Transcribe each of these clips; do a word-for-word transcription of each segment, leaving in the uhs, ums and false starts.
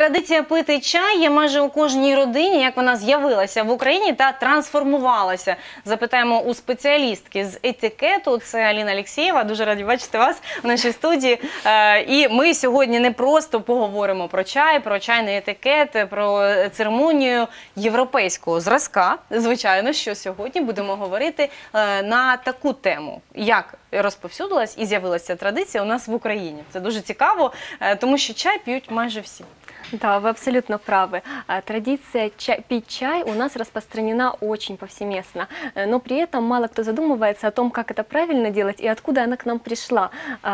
Традиція пити чай є майже у кожній родині. Як вона з'явилася в Україні та трансформувалася? Запитаємо у спеціалістки з етикету. Це Аліна Алєксєєва. Дуже раді бачити вас в нашій студії. І ми сьогодні не просто поговоримо про чай, про чайний етикет, про церемонію європейського зразка. Звичайно, що сьогодні будемо говорити на таку тему, як розповсюдилась і з'явилася традиція у нас в Україні. Це дуже цікаво, тому що чай п'ють майже всі. Да, вы абсолютно правы. Традиция чай, пить чай у нас распространена очень повсеместно, но при этом мало кто задумывается о том, как это правильно делать и откуда она к нам пришла.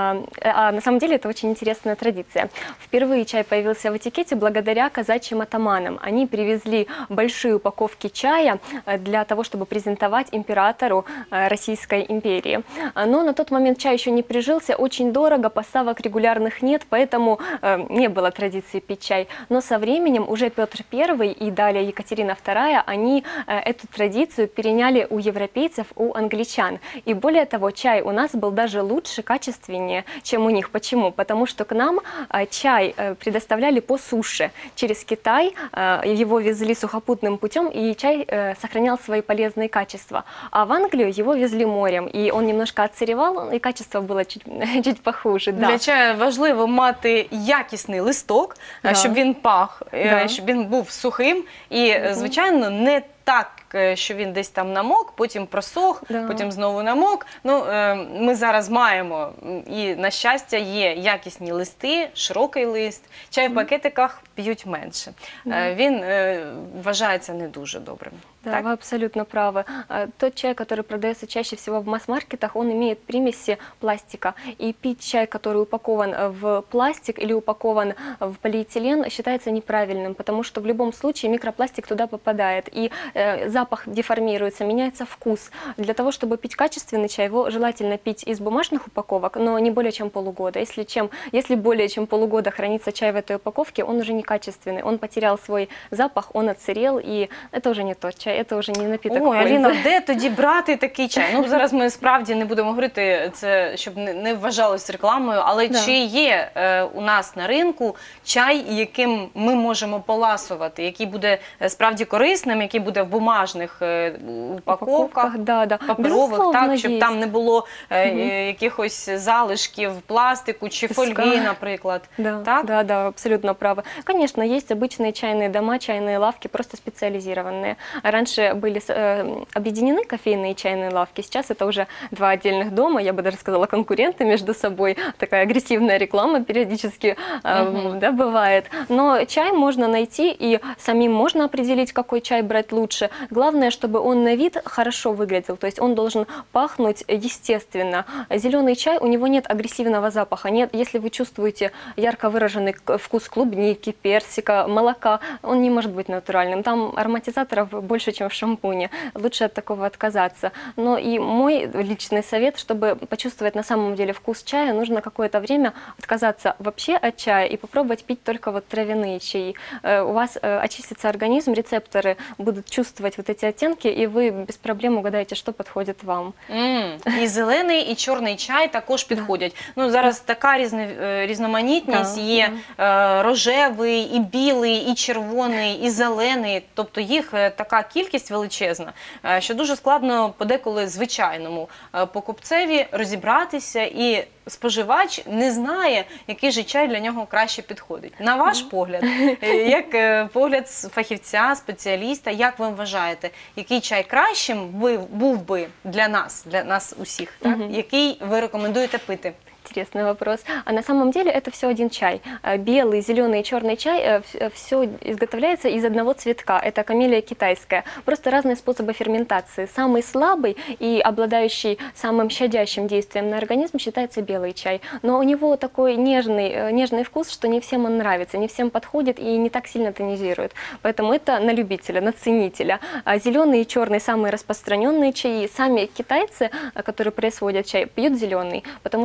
А на самом деле это очень интересная традиция. Впервые чай появился в этикете благодаря казачьим атаманам. Они привезли большие упаковки чая для того, чтобы презентовать императору Российской империи. Но на тот момент чай еще не прижился, очень дорого, поставок регулярных нет, поэтому не было традиции пить чай. Но со временем уже Петр Первый и далее Екатерина Вторая, они э, эту традицию переняли у европейцев, у англичан. И более того, чай у нас был даже лучше, качественнее, чем у них. Почему? Потому что к нам э, чай э, предоставляли по суше. Через Китай э, его везли сухопутным путем, и чай э, сохранял свои полезные качества. А в Англию его везли морем, и он немножко отсыревал, и качество было чуть, чуть похуже. Да. Для чаю важливо мати якісний листок, да, щоб він пах, да, щоб він був сухим і, звичайно, не так, що він десь там намок, потім просох, да, потім знову намок. Ну, ми зараз маємо, і, на щастя, є якісні листи, широкий лист. Чай в пакетиках п'ють менше. Да. Він вважається не дуже добрим. Да, так? Вы абсолютно правы. Тот чай, который продается чаще всего в масс-маркетах, он имеет примеси пластика. И пить чай, который упакован в пластик или упакован в полиэтилен, считается неправильным, потому что в любом случае микропластик туда попадает. И э, запах деформируется, меняется вкус. Для того, чтобы пить качественный чай, его желательно пить из бумажных упаковок, но не более чем полугода. Если, чем, если более чем полугода хранится чай в этой упаковке, он уже некачественный. Он потерял свой запах, он отсырел, и это уже не тот чай. Це вже не напіток. Ой, Аліна, де тоді брати такий чай? Ну, зараз ми справді не будемо говорити це, щоб не вважалось рекламою, але да, чи є е, у нас на ринку чай, яким ми можемо поласувати, який буде справді корисним, який буде в бумажних е, упаковках, да, да, паперових, так, щоб там не було е, угу. якихось залишків пластику чи фольги, наприклад. Да, так? Да, да, абсолютно правы. Конечно, есть обычные чайные дома, чайные лавки, просто специализированные. Раньше были э, объединены кофейные и чайные лавки, сейчас это уже два отдельных дома, я бы даже сказала, конкуренты между собой, такая агрессивная реклама периодически э, uh-huh. да, бывает. Но чай можно найти, и самим можно определить, какой чай брать лучше. Главное, чтобы он на вид хорошо выглядел, то есть он должен пахнуть естественно. Зеленый чай, у него нет агрессивного запаха, нет, если вы чувствуете ярко выраженный вкус клубники, персика, молока, он не может быть натуральным, там ароматизаторов больше, чем в шампуне. Лучше от такого отказаться. Но и мой личный совет, чтобы почувствовать на самом деле вкус чая, нужно какое-то время отказаться вообще от чая и попробовать пить только вот травяные чаи. У вас очистится организм, рецепторы будут чувствовать вот эти оттенки, и вы без проблем угадаете, что подходит вам. Mm. І зелений, і чорний чай також підходять. Ну, зараз така різна, різноманітність, є yeah. рожевий, і білий, і червоний, і зелений, тобто їх така кількість величезна, що дуже складно подеколи звичайному покупцеві розібратися, і споживач не знає, який же чай для нього краще підходить. На ваш погляд, як погляд фахівця, спеціаліста, як ви вважаєте, який чай кращим був би для нас, для нас усіх, так? Mm-hmm. Який ви рекомендуєте пити? Интересный вопрос. А на самом деле это все один чай. Белый, зеленый и черный чай, все изготовляется из одного цветка. Это камелия китайская. Просто разные способы ферментации. Самый слабый и обладающий самым щадящим действием на организм считается белый чай. Но у него такой нежный, нежный вкус, что не всем он нравится, не всем подходит и не так сильно тонизирует. Поэтому это на любителя, на ценителя. А зеленый и черный самые распространенные чаи. Сами китайцы, которые производят чай, пьют зеленый, потому что они к нему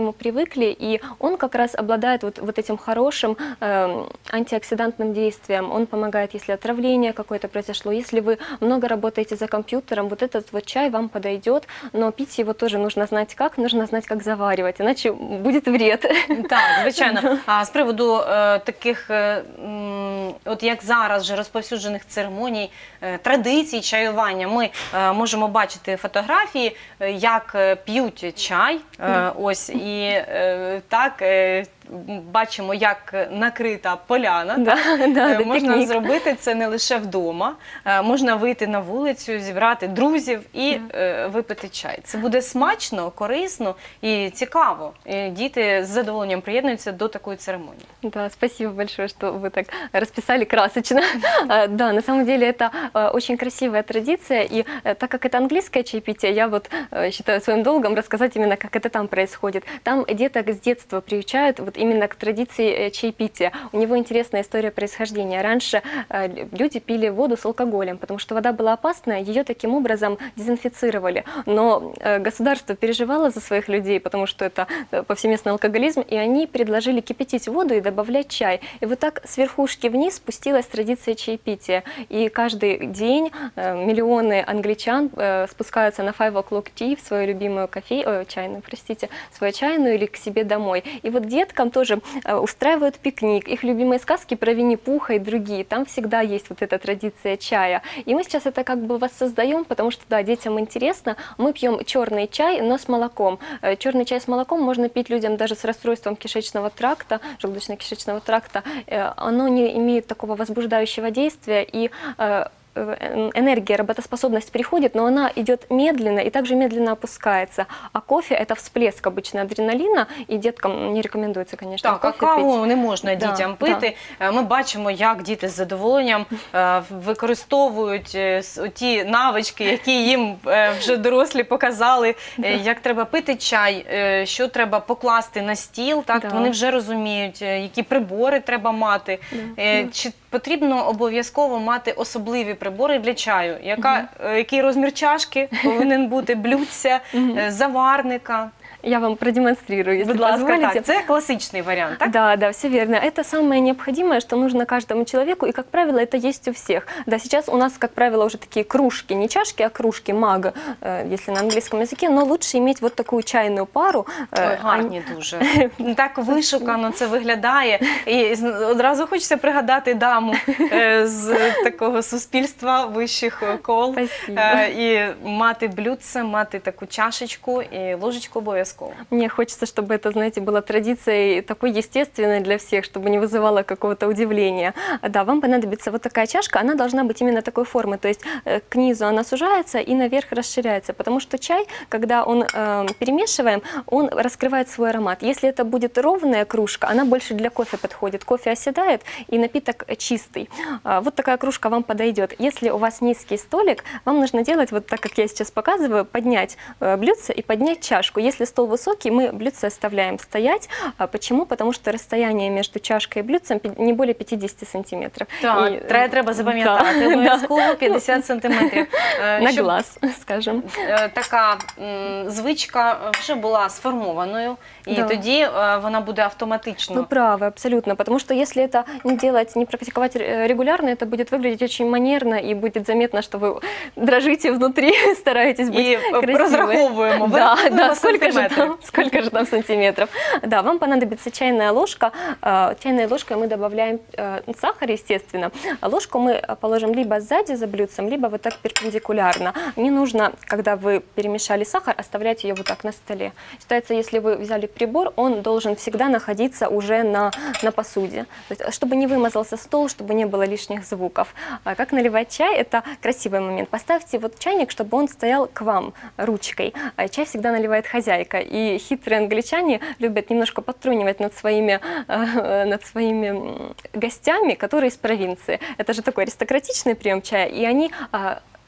нему привыкли, и он как раз обладает вот, вот этим хорошим э, антиоксидантным действием. Он помогает, если отравление какое-то произошло, если вы много работаете за компьютером, вот этот вот чай вам подойдет, но пить его тоже нужно знать как, нужно знать, как заваривать, иначе будет вред. Так, звичайно. А з приводу е, таких, е, м, от як зараз вже розповсюджених церемоній, е, традицій чаювання, ми е, можемо бачити фотографії, е, як е, п'ють чай, е, ось, і е, так, е, бачимо, як накрита поляна. Да, да, Е, да, можна пікнік. зробити це не лише вдома, е, можна вийти на вулицю, зібрати друзів і е, випити чай. Це буде смачно, корисно і цікаво. І діти з задоволенням приєднуються до такої церемонії. Да, спасибо большое, что вы так расписали красочно. А, Да, на самом деле это а, очень красивая традиция, и э, так как это английское чаепитие, я вот э, считаю своим долгом рассказать именно, как это там происходит. Там деток с детства приучают вот именно к традиции э, чаепития. У него интересная история происхождения. Раньше э, люди пили воду с алкоголем, потому что вода была опасная, ее таким образом дезинфицировали. Но э, государство переживало за своих людей, потому что это э, повсеместный алкоголизм, и они предложили кипятить воду и добавлять чай. И вот так с верхушки вниз спустилась традиция чаепития. И каждый день э, миллионы англичан э, спускаются на five o'clock tea в свою любимую кофе, э, чайную, простите, свою чайную или к себе домой. И вот деткам тоже э, устраивают пикник. Их любимые сказки про Винни-Пуха и другие. Там всегда есть вот эта традиция чая. И мы сейчас это как бы воссоздаем, потому что, да, детям интересно. Мы пьем черный чай, но с молоком. Э, черный чай с молоком можно пить людям даже с расстройством кишечного тракта, желудочно-кишечного тракта. Э, оно не имеет такого возбуждающего действия, и э, энергия, работоспособность приходит, но она идет медленно и также медленно опускается. А кофе – это всплеск обычно адреналина, и деткам не рекомендуется, конечно, Так, кофе какао пить. не можна Да, дітям пити. Е, Ми бачимо, як діти з задоволенням е, використовують е, с- ті навички, які їм е, вже дорослі показали, е, як треба пити чай, е, що треба покласти на стіл. Так, Да. вони вже розуміють, е, які прибори треба мати. Е, Чи потрібно обов'язково мати особливі прибори для чаю? Яка, е, який розмір чашки повинен бути, блюдця, е, заварника? Я вам продемонстрирую, если Будь ласка, позволите. так. Це класичний варіант, так? Да, да, все верно. Это самое необходимое, что нужно каждому человеку, и, как правило, это есть у всех. Да, сейчас у нас, как правило, уже такие кружки, не чашки, а кружки, маг, э, если на английском языке, но лучше иметь вот такую чайную пару. э, Ой, гарні дуже. Так вишукано це виглядає. І з- одразу хочеться пригадати даму е, з такого суспільства вищих кол. Спасибо. Е, І мати блюдце, мати таку чашечку і ложечку обов'язково. Мне хочется, чтобы это, знаете, была традицией такой естественной для всех, чтобы не вызывало какого-то удивления. Да, вам понадобится вот такая чашка, она должна быть именно такой формы, то есть э, к низу она сужается и наверх расширяется, потому что чай, когда он э, перемешиваем, он раскрывает свой аромат. Если это будет ровная кружка, она больше для кофе подходит, кофе оседает и напиток чистый. А, Вот такая кружка вам подойдет. Если у вас низкий столик, вам нужно делать, вот так как я сейчас показываю, поднять э, блюдце и поднять чашку. Если стол высокий, мы блюдце оставляем стоять. А почему? Потому что расстояние между чашкой и блюдцем пи- не более пятидесяти сантиметров. Так, И, треба, треба запам'ятати. да, Обов'язково п'ятдесят сантиметрів. Е, на щоб, глаз, скажем. е, Така м, звичка вже була сформованою, і Да. тоді е, вона буде автоматично. Вы правы, абсолютно. Потому что если это не делать, не практиковать ре- регулярно, это будет выглядеть очень манерно и будет заметно, что вы дрожите внутри, стараетесь быть І е, красивой. розраховуємо. Да, вираховуємо да, сколько же, сантиметрів. там, сколько же там сантиметров. Да, вам понадобится чайная ложка. Э, Чайной ложкой мы добавляем э, сахар, естественно. А ложку мы э, положим либо сзади за блюдцем, либо вот так перпендикулярно. Не нужно, когда вы перемешали сахар, оставлять ее вот так на столе. Считается, если вы взяли прибор, он должен всегда находиться уже на, на посуде. То есть, чтобы не вымазался стол, чтобы не было лишних звуков. А как наливать чай, это красивый момент. Поставьте вот чайник, чтобы он стоял к вам ручкой. А чай всегда наливает хозяйка. И хитрые англичане любят немножко подтрунивать над своими, э, над своими м, гостями, которые из провинции. Это же такой аристократичный прием чая. И они... а,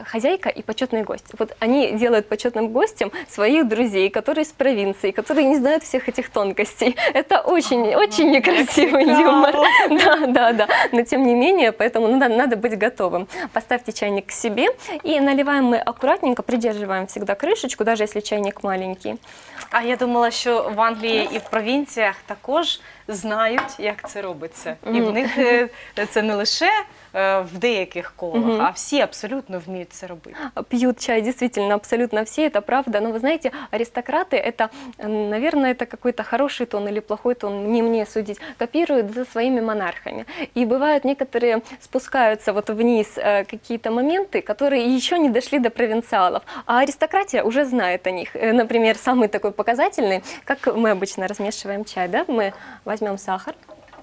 хозяйка и почетный гость. Вот они делают почетным гостем своих друзей, которые из провинции, которые не знают всех этих тонкостей. Это очень, очень некрасивый юмор. Да, да, да. Но тем не менее, поэтому надо, надо быть готовым. Поставьте чайник к себе и наливаем мы аккуратненько, придерживаем всегда крышечку, даже если чайник маленький. А я думала, що в Англії і в провінціях також знають, як це робиться. І в них е, це не лише е, в деяких колах, а всі абсолютно вміють це робити. Пьют чай действительно абсолютно все, это правда. Но вы знаете, аристократы, это, наверное, это какой-то хороший тон или плохой тон, не мне судить, копируют за своими монархами. И бывают некоторые спускаются вот вниз э, какие-то моменты, которые еще не дошли до провинциалов. А аристократия уже знает о них. Э, например, самый такой показательный, как мы обычно размешиваем чай, да? Мы возьмем сахар.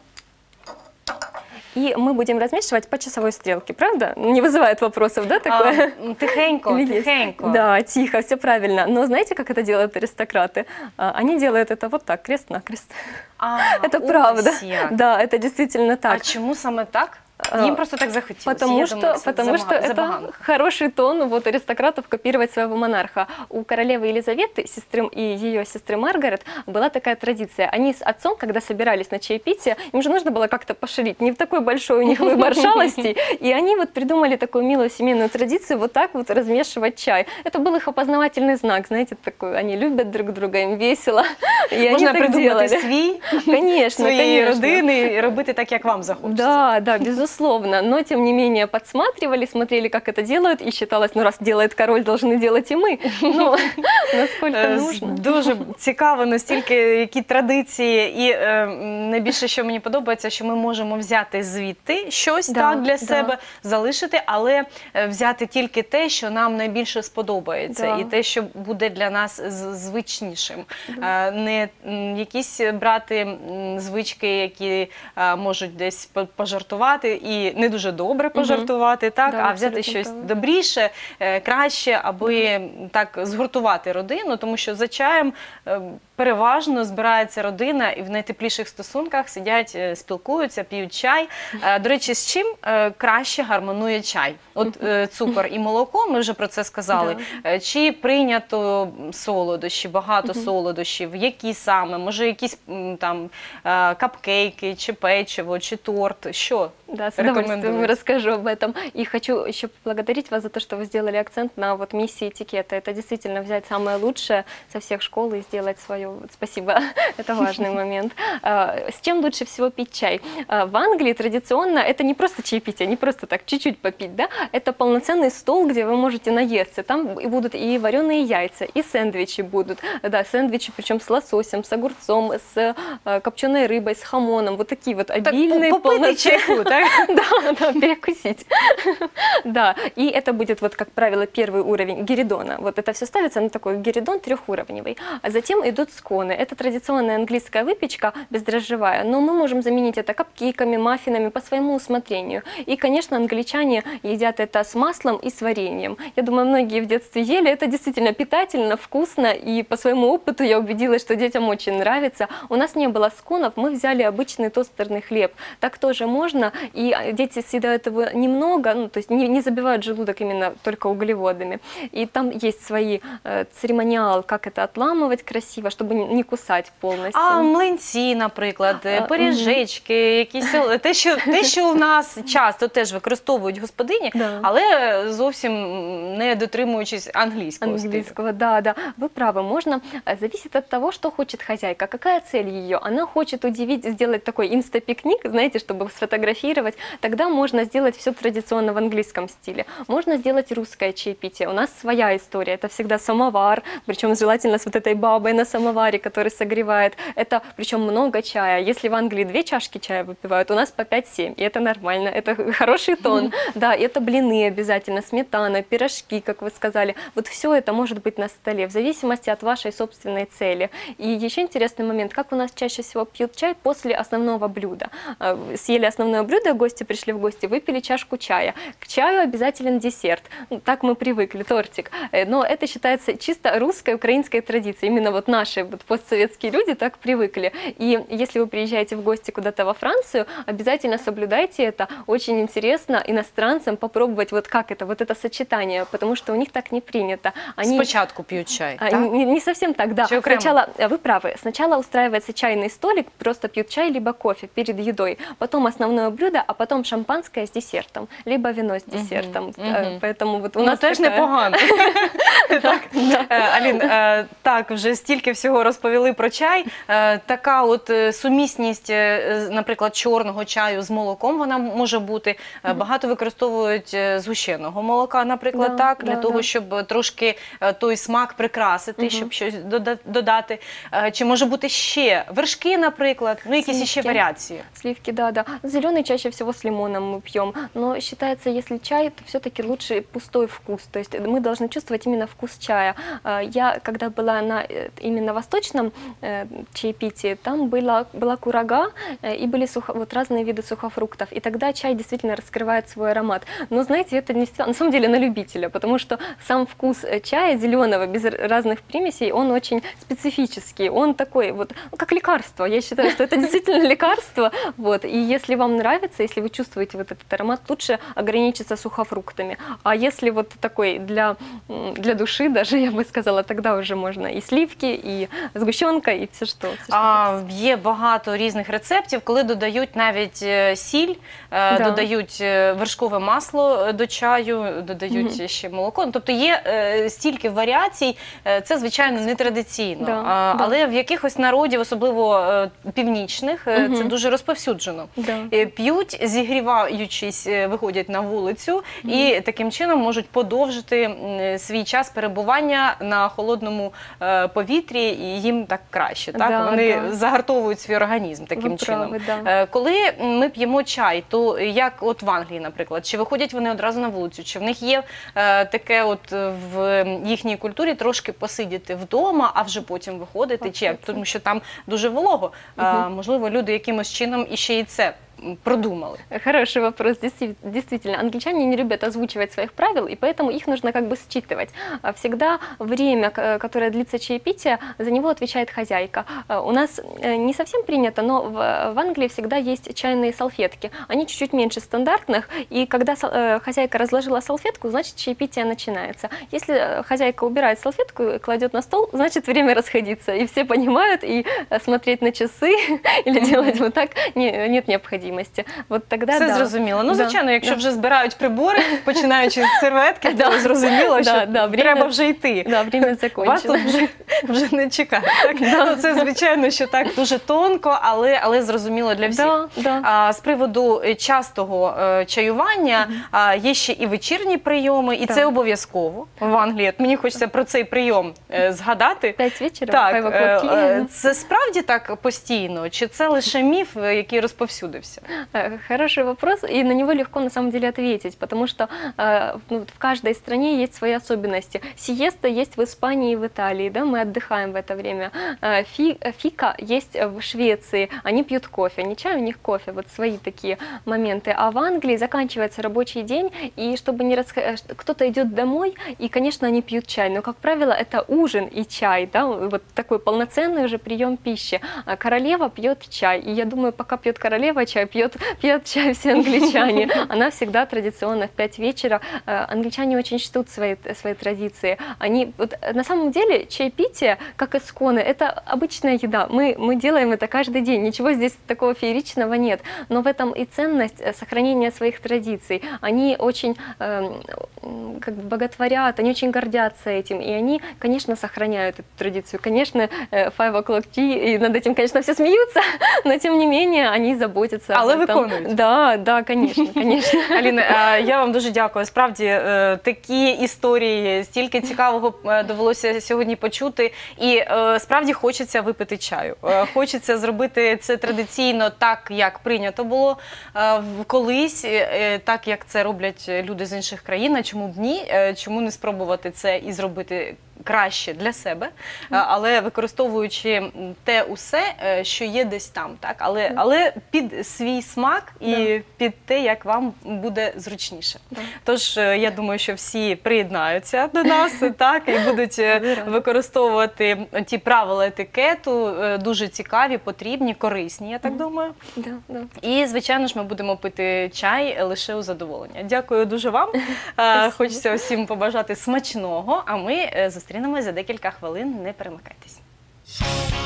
И мы будем размешивать по часовой стрелке, правда? Не вызывает вопросов, да, такое? А, тихенько, тихенько. Да, тихо, все правильно. Но знаете, как это делают аристократы? Они делают это вот так, крест-накрест. А, это правда. Як. Да, это действительно так. А чому саме так? Им просто так захотелось. Потому Я что, думаю, потому что это хороший тон вот, аристократов копировать своего монарха. У королевы Елизаветы сестры, и ее сестры Маргарет была такая традиция. Они с отцом, когда собирались на чаепитие, им же нужно было как-то поширить. Не в такой большой у них выбор шалостей. И они вот придумали такую милую семейную традицию вот так вот размешивать чай. Это был их опознавательный знак, знаете, такой. Они любят друг друга, им весело. И Можна они так придумати делали. свій, Конечно, своєї конечно. родини і робити так, як вам захочеться. Да, да, безусловно. Но, тем не менее, подсматривали, смотрели, как это делают, и считалось, ну, раз делает король, должны делать и мы. Ну, насколько нужно. Дуже цікаво, настільки, які традиції. І е, найбільше, що мені подобається, що ми можемо взяти звідти щось Да, так для да. себе, залишити, але е, взяти тільки те, що нам найбільше сподобається, Да. і те, що буде для нас з- звичнішим. Е, не м, якісь брати м, звички, які е, можуть десь по- пожартувати, і не дуже добре пожартувати, так, Да, а взяти абсолютно щось правильно. добріше, е, краще, аби так згуртувати родину, тому що за чаєм е, переважно збирається родина і в найтепліших стосунках сидять, е, спілкуються, п'ють чай. Е, До речі, з чим е, краще гармонує чай? От е, цукор і молоко, ми вже про це сказали. Е, Чи прийнято солодощі, багато солодощів, які саме? Може якісь м, там е, капкейки, чи печиво, чи торт? Що? Да, с удовольствием Рекомендую. расскажу об этом. И хочу еще поблагодарить вас за то, что вы сделали акцент на вот миссии этикета. Это действительно взять самое лучшее со всех школ и сделать свое. Вот спасибо, это важный момент. А, С чем лучше всего пить чай? А, В Англии традиционно это не просто чаепитие, не просто так чуть-чуть попить, да? Это полноценный стол, где вы можете наесться. Там и будут и вареные яйца, и сэндвичи будут. Да, сэндвичи, причем с лососем, с огурцом, с копченой рыбой, с хамоном. Вот такие вот Так, обильные, по- попити полноценные. чайку, так? Да, да, перекусить. Да, и это будет, вот, как правило, первый уровень геридона. Вот это все ставится на такой геридон трехуровневый. А затем идут сконы. Это традиционная английская выпечка, бездрожжевая, но мы можем заменить это капкейками, маффинами по своему усмотрению. И, конечно, англичане едят это с маслом и с вареньем. Я думаю, многие в детстве ели. Это действительно питательно, вкусно, и по своему опыту я убедилась, что детям очень нравится. У нас не было сконов, мы взяли обычный тостерный хлеб. Так тоже можно, и дети съедают его немного, ну, то есть не, не забивают желудок именно только углеводами. И там есть свои э, церемониал, как это отламывать красиво, чтобы не, не кусать полностью. А млинці, наприклад, А, пиріжечки, якісь ол- те, що те, що у нас часто теж використовують господині, Да. але зовсім не дотримуючись англійського стилю. Английского, да, да, вы правы, можно, э, зависит от того, что хочет хозяйка, какая цель ее, она хочет удивить, сделать такой инстапикник, знаете, чтобы сфотографировать, тогда можно сделать все традиционно в английском стиле, можно сделать русское чаепитие, у нас своя история, это всегда самовар, причем желательно с вот этой бабой на самоваре, который согревает, это причем много чая, если в Англии две чашки чая выпивают, у нас по пять-семь, и это нормально, это хороший тон, да, это блины обязательно, сметана, пирожки, как вы сказали, вот все это может быть на столе, в зависимости от вашей собственной цели. И еще интересный момент, как у нас чаще всего пьют чай после основного блюда. Э, Съели основное блюдо, гости пришли в гости, выпили чашку чая. К чаю обязателен десерт. Ну, так мы привыкли, тортик. Э, Но это считается чисто русской, украинской традицией, именно вот нашей наши вот постсоветские люди так привыкли. И если вы приезжаете в гости куда-то во Францию, обязательно соблюдайте это. Очень интересно иностранцам попробовать вот как это, вот это сочетание, потому что у них так не принято. Они... Спочатку пьют чай, А, так? не, не совсем так, да. Чай окремо? Сначала, вы правы, сначала устраивается чайный столик, просто пьют чай либо кофе перед едой, потом основное блюдо, а потом шампанское с десертом, либо вино с десертом. Мгм, Э, мгм. Поэтому вот у Ну, нас теж такая- непогано. Так, е, Алін, е, так, вже стільки всього розповіли про чай. Е, Така от е, сумісність, е, з, наприклад, чорного чаю з молоком, вона може бути. Е, Багато використовують е, згущеного молока, наприклад, Да, так, для да, того, да. щоб трошки е, той смак прикрасити, щоб щось дода- додати. Е, Чи може бути ще вершки, наприклад, ну якісь ще Сливки. варіації? Сливки, да, да. Зеленый чаще всего с лимоном мы пьем, но считается, если чай, то все-таки лучше пустой вкус. То есть мы должны чувствовать именно вкус чая. А, Я, когда была на э, именно восточном э, чаепитии, там была, была курага э, и были сухо, вот разные виды сухофруктов. И тогда чай действительно раскрывает свой аромат. Но знаете, это не, всегда- на самом деле на любителя, потому что сам вкус э, чая зеленого без р- разных примесей, он очень специфический. Он такой вот, ну, как лекарство. Я считаю, что это действительно лекарство. Вот. И если вам нравится, если вы чувствуете вот этот аромат, лучше ограничиться сухофруктами. А если вот такой для, м, для души даже, я бы сказала, тогда уже можно и сливки, и сгущенка, и все что. Все, что А, є багато різних рецептів, коли додають навіть е, сіль, е, Да. додають е, вершкове масло е, до чаю, додають ще молоко. Ну, тобто є е, стільки варіацій, е, це, звичайно, не традиційно. Да, А, да. Але в якихось народів, особливо е, північних, е, це Мгм. дуже розповсюджено. Да. Е, П'ють, зігріваючись, е, виходять на вулицю і таким чином можуть подовжити м, свій час перебування на холодному е, повітрі, і їм так краще. Так? Да, Вони да. загартовують свій організм таким Ви чином. праві, да. Е, Коли ми п'ємо чай, то як от в Англії, наприклад, чи виходять вони одразу на вулицю, чи в них є е, таке от в їхній культурі трошки посидіти вдома, а вже потім виходити, чи як? Тому що там дуже волого. Е, Можливо, люди якимось чином іще і це м, продумали. Хороший вопрос. Действи- Действительно, англичане не любят озвучивать своих правил, и поэтому их нужно как бы считывать. А Всегда время, к- которое длится чаепитие, за него отвечает хозяйка. А У нас э, не совсем принято, но в в Англии всегда есть чайные салфетки. Они чуть-чуть меньше стандартных, и когда сал- э, хозяйка разложила салфетку, значит чаепитие начинается. Если э, хозяйка убирает салфетку и кладет на стол, значит время расходиться. И все понимают, и э, смотреть на часы или делать вот так не- нет необходимости. Вот тогда Все да. зрозуміло. Ну, Да, звичайно, якщо да. вже збирають прибори, починаючи з серветки, то зрозуміло, що Да, да, время- треба вже йти. Да, время Вас закончилось. тут вже, вже не чекають. Так? Ну, це, звичайно, що так дуже тонко, але, але зрозуміло для всіх. Да, да. А, з приводу е, частого е, чаювання а, є ще і вечірні прийоми, і Так. це обов'язково в Англії. От мені хочеться про цей прийом е, згадати. Пять вечера, Так, five е, o'clock е, tea. це справді так постійно? Чи це лише міф, е, який розповсюдився? Э, Хороший вопрос, и на него легко на самом деле ответить, потому что э, ну, в каждой стране есть свои особенности. Сиеста есть в Испании и в Италии, да, мы отдыхаем в это время. Э, фи- Фика есть в Швеции, они пьют кофе, не чай, у них кофе, вот свои такие моменты. А в Англии заканчивается рабочий день, и чтобы не расх... э, ш- кто-то идет домой, и, конечно, они пьют чай, но, как правило, это ужин и чай, да, вот такой полноценный уже прием пищи. А королева пьет чай, и я думаю, пока пьет королева чай, пьет, пьют чай все англичане. Она всегда традиционно в пять вечера. Э, Англичане очень чтут свои, свои традиции. Они, вот, э, на самом деле чаепитие, как исконно, это обычная еда. Мы, мы делаем это каждый день. Ничего здесь такого фееричного нет. Но в этом и ценность э, сохранения своих традиций. Они очень э, м, как бы боготворят, они очень гордятся этим. И они, конечно, сохраняют эту традицию. Конечно, э, five o'clock tea, и над этим, конечно, все смеются, но тем не менее они заботятся Але об этом. виконують. Да, да, конечно, конечно. Аліна, е, я вам дуже дякую. Справді, е, такі історії, стільки цікавого е, довелося сьогодні почути. І е, справді хочеться випити чаю. Е, Хочеться зробити це традиційно так, як прийнято було е, в- колись, е, так, як це роблять люди з інших країн. А чому б ні? Е, Чому не спробувати це і зробити краще для себе, але використовуючи те усе, що є десь там, так? Але, але під свій смак і Да. під те, як вам буде зручніше. Да. Тож, я думаю, що всі приєднаються до нас, так, і будуть рада. використовувати ті правила етикету, дуже цікаві, потрібні, корисні, я так думаю. Да, да. І, звичайно ж, ми будемо пити чай лише у задоволення. Дякую дуже вам. Е, Хочеться всім побажати смачного, а ми е, зустрінемось за декілька хвилин. Не перемикайтесь.